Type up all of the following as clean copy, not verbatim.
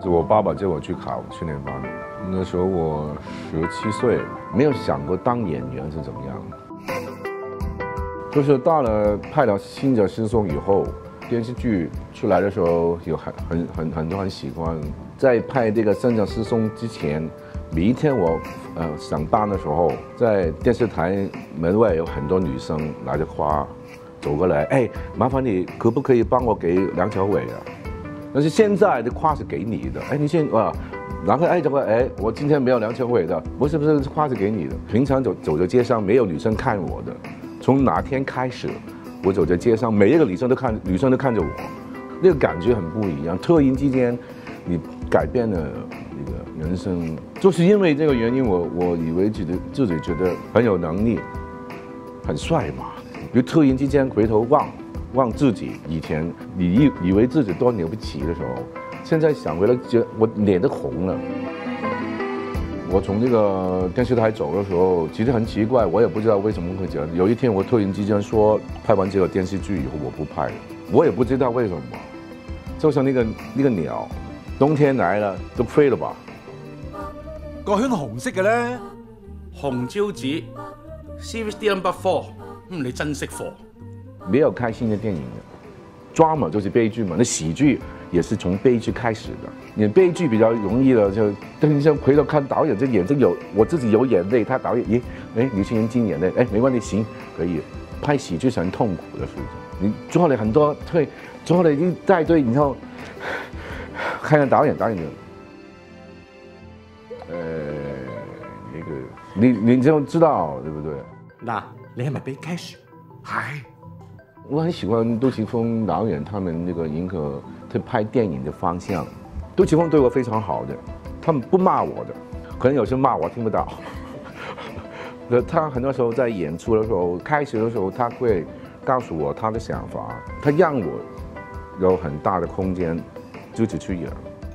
我爸爸叫我去考训练班，那时候我17岁，没有想过当演员是怎么样。就是到了拍了《新的师兄》以后，电视剧出来的时候，有很多人喜欢。在拍这个《新的师兄》之前，每一天我上班的时候，在电视台门外有很多女生拿着花走过来，哎，麻烦你可不可以帮我给梁朝伟啊？但是现在的花是给你的，哎，你先然后哎，这个哎，我今天没有梁朝伟的，不是花是给你的。平常走在街上没有女生看我的，从哪天开始，我走在街上，每一个女生都看着我，那个感觉很不一样。突然之间，你改变了那个人生，就是因为这个原因，我以为自己觉得很有能力，很帅嘛。就突然之间回头望自己以前你以为自己多了不起的时候，现在想回来，觉得我脸都红了。我从这个电视台走的时候，其实很奇怪，我也不知道为什么会这样。有一天我突然之间说，拍完这个電視劇以後我不拍了，我也不知道為什麼。就像那個鳥，冬天來了都飛了吧。 個圈紅色嘅咧， 紅椒子 ，CVD No.4，你真識貨。 沒有開心的電影的，drama 就是悲劇嘛，那喜劇也是從悲劇開始的。你悲劇比較容易的，就等一下回頭看導演，這眼睛有我自己有眼淚，他導演咦，哎，劉青雲進眼淚，哎，沒關係，行，可以。拍喜劇是很痛苦的事情，你做了很多對，做了一大堆，然後看下導演就，那個你就知道對不對？ 嗱，你係咪俾 cash？ 係。 我很喜歡杜琪峰導演他們那個迎合他拍電影的方向。杜琪峰對我非常好的，他們不罵我的，可能有時罵我聽不到。他很多時候在演出的時候，開始的時候他會告訴我他的想法，他讓我有很大的空間自己去演。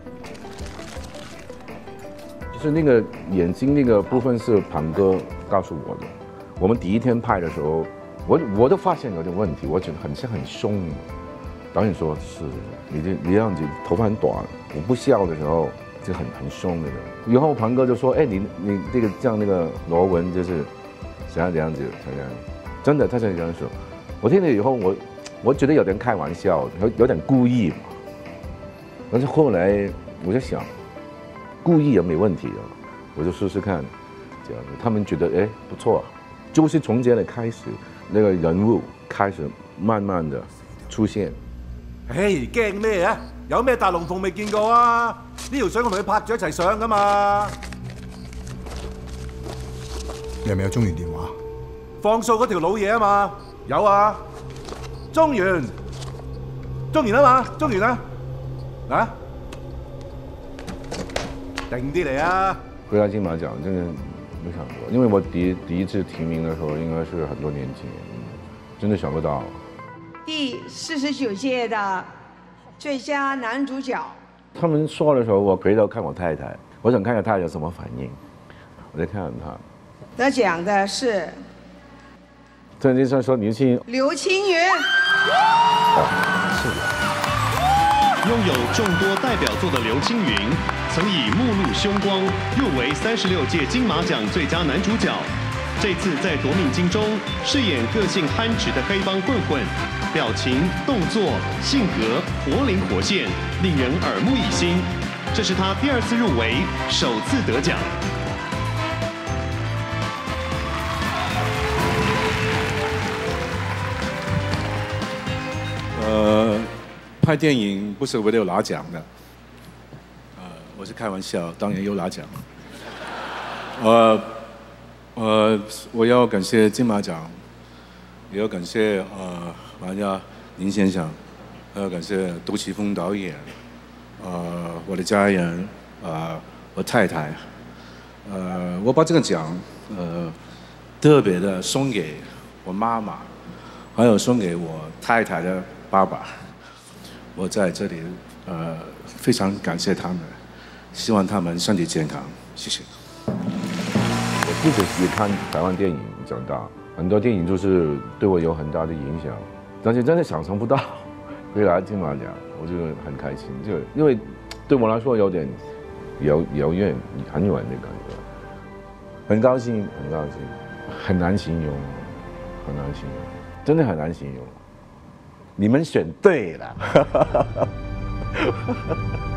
就是那個眼睛那個部分是龐哥告訴我的。我們第一天拍的時候。我都發現有點問題，我覺得很兇。導演說：是，你這樣子頭髮很短，我不笑的時候就很兇的人。然後龐哥就說：哎，你這個像那個羅文就是怎樣這樣子，真的他是這樣說。我聽了以後，我覺得有點開玩笑，有點故意嘛。但是後來我就想，故意也沒問題啊，我就試試看，這樣子他們覺得哎不錯，就是從這裡開始。那個人物開始慢慢的出現。 嘿，驚咩啊？有咩大龍鳳未見過啊？呢條相我同佢拍咗一齊上噶嘛。 你係咪有中原電話？ 放數嗰條老嘢啊嘛，有啊。中原啊嘛，中原啊，啊，定啲嚟啊！ 回來金馬獎真的沒想過，因為我第一次提名的時候應該是很多年前，真的想不到。 第49屆的最佳男主角。 他們說的時候，我回頭看我太太，我想看看她有什麼反應。我再看看她。 得獎的是。 突然之間說劉青雲。 是的。 擁有眾多代表作的劉青雲，曾以《目露凶光》入圍36屆金馬獎最佳男主角。這次在奪命金中飾演個性憨直的黑幫混混，表情、動作、性格活靈活現，令人耳目一新。這是他第2次入圍，首次得獎。 拍電影不是為了拿獎的，我是開玩笑，當然有拿獎。我要感謝金馬獎，也要感謝林先生，還要感謝杜琪峰導演，我的家人，我太太，我把這個獎特別的送給我媽媽，還有送給我太太的爸爸。我在這裡非常感謝他們，希望他們身體健康，謝謝。 我自己是看台灣電影長大，很多電影就是對我有很大的影響，但是真的想象不到會來金馬獎，我就很開心，就因為对我来说有点遥远很远的感觉，很高兴，很高兴，很难形容，很难形容，真的很难形容。你们选对了。